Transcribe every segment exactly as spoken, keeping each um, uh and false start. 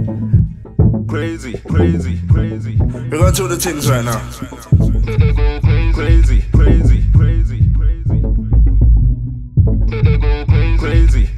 Crazy, crazy, crazy. We're going to do the things right now. Crazy, crazy, crazy, crazy. Crazy,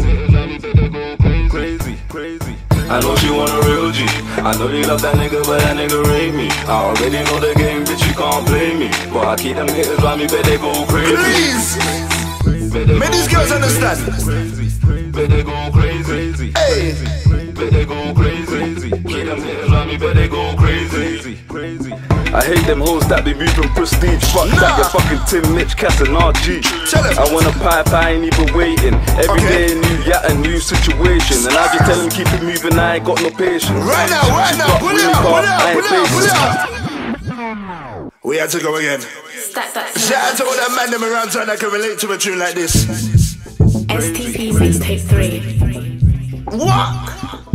crazy, crazy, crazy. I know she want a real G. I know they love that nigga, but that nigga rape me. I already know the game, bitch, you can't play me. But I keep them hitters round me, bet they go crazy. Please! Make these girls understand. Bet they go crazy. Hey! Bet they go crazy. Keep them hitters round me, bet they go crazy. Crazy. I hate them hoes that be moving prestige. Fuck nah. That, you fucking Tim, Mitch, Cass and R G. I want a pipe, I ain't even waiting. Every okay. day a new yacht, a new situation. And I just tell them keep it moving, I ain't got no patience. Right now, right now, pull it out, pull it out, pull it out, pull it out. We had to go again. Shout out to all that man them around town that can relate to a tune like this. S T P Mixtape three. What?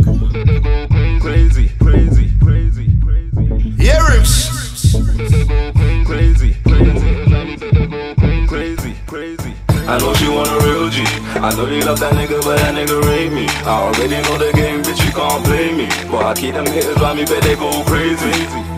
Crazy, crazy, crazy, crazy. Yeah, Rips. Crazy, crazy, crazy, crazy. I know she want a real G. I know they love that nigga, but that nigga rape me. I already know the game, bitch, you can't play me. But I keep them hitters round me, bet they go crazy.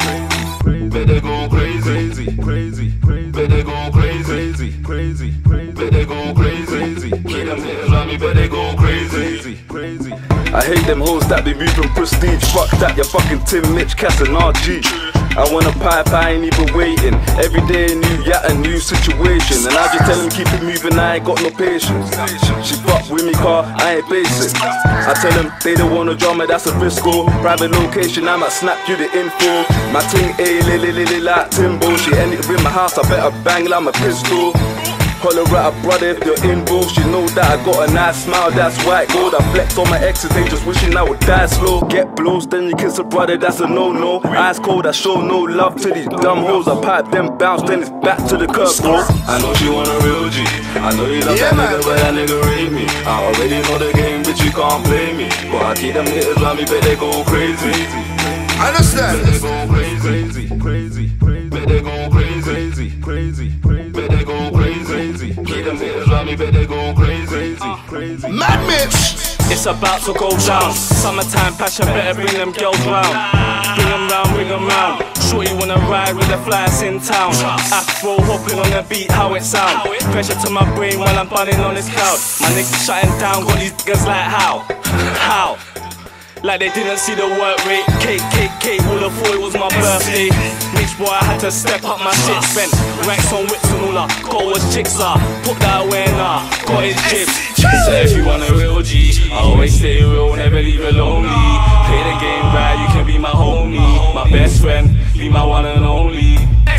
Bet they go crazy, crazy, bet they go crazy, crazy, bet they go crazy. Keep them hitters round me, bet they go crazy, crazy. I hate them hoes that be moving prestige. Fuck that, you fucking Tim, Mitch, Cass and R G. I want a pipe, I ain't even waiting. Every day a new yacht, a new situation. And I just tell them keep it moving, I ain't got no patience. She fuck with me car, I ain't basic. I tell them they don't want a drama, that's a risk. Private location, I might snap you the info. My ting A, li li li li like Timbo. She ended in my house, I better bang like my pistol. Holler at a brother if you're involved. You know that I got a nice smile, that's white gold. I flex on my exes, they just wishing I would die slow. Get blows, then you kiss a brother, that's a no-no. Eyes cold, I show no love to these dumb hoes. I pipe them bounce, then it's back to the curb, bro. I know she want a real G. I know you love yeah, that man. nigga, but that nigga rape me. I already know the game, bitch, you can't play me. But I keep them hitters round me, bet they go crazy. Understand? Bet they go crazy, crazy, bet they go crazy, crazy, bet they go crazy. Keep them hitters round me, bet they go crazy, crazy. Mad Mitch! It's about to go down. Summertime passion, better bring them girls round. Bring them round, bring them round. Shorty wanna ride with the flyers in town. Afro hopping on the beat, how it sound. Pressure to my brain while I'm bunning on this cloud. My niggas shutting down, got these niggas like how? How? Like they didn't see the work rate. Cake, cake, cake, all I thought it was my birthday. Mitch boy, I had to step up my shit. Spent racks on whips and all I got was jigsaw. Put that away now, got his jibs. So if you want a real G, I always stay real, never leave it lonely. Play the game right, you can be my homie. My best friend, be my one and only.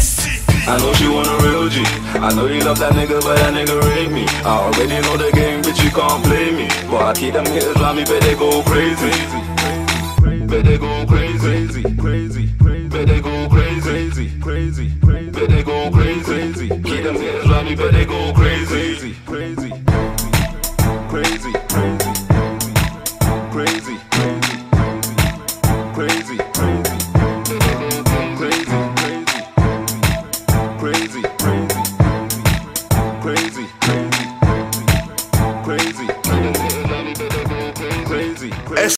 I know she want a real G. I know you love that nigga, but that nigga rape me. I already know the game, bitch, you can't play me. But I keep them hitters round me, bet they go crazy. Bet they go crazy, crazy, bet they go crazy, crazy, bet they go crazy. Keep them hitters round me, bet they go